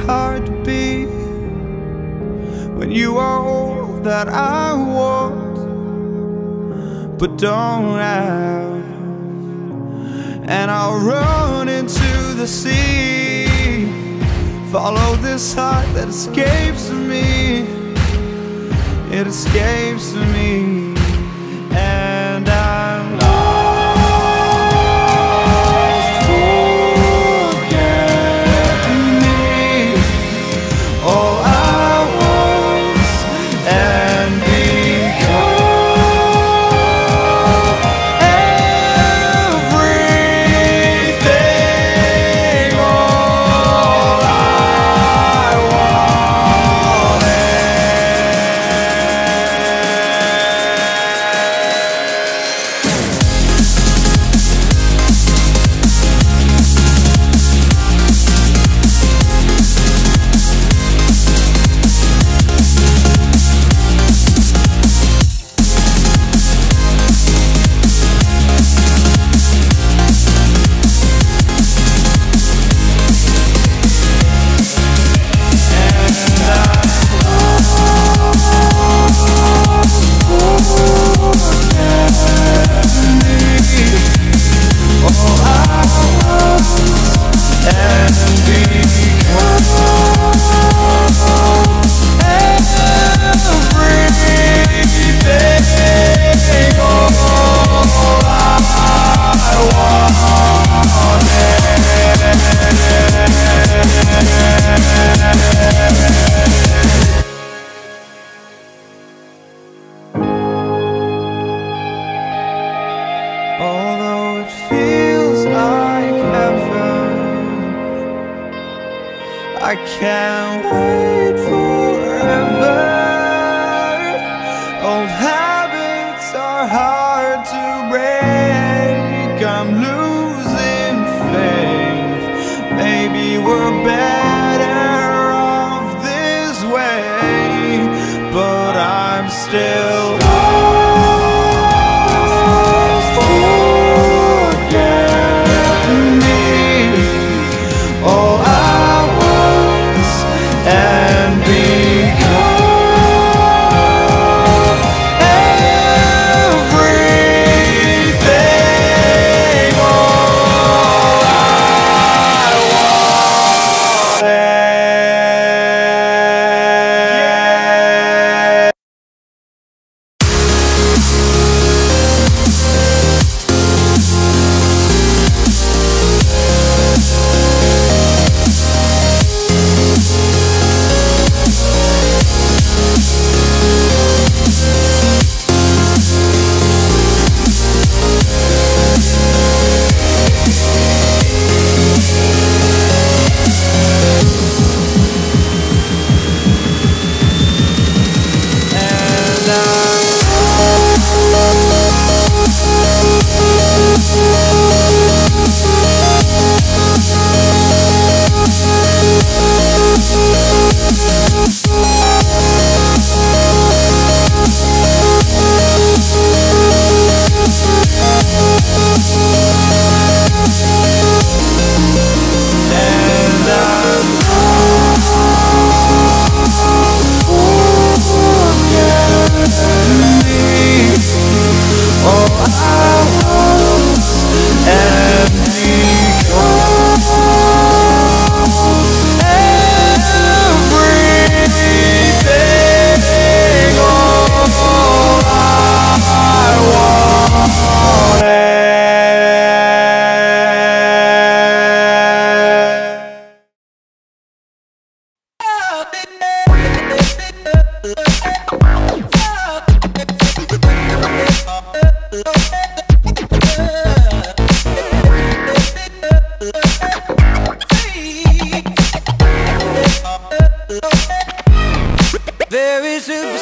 hard to be when you are all that I want but don't have. And I'll run into the sea, follow this heart that escapes me. It escapes me, and I'm lost. Forget me, all I was and become everything. All I although it feels like heaven, I can't wait forever. Old habits are hard to break. I'm losing faith. Maybe we're better off this way, but I'm still there is a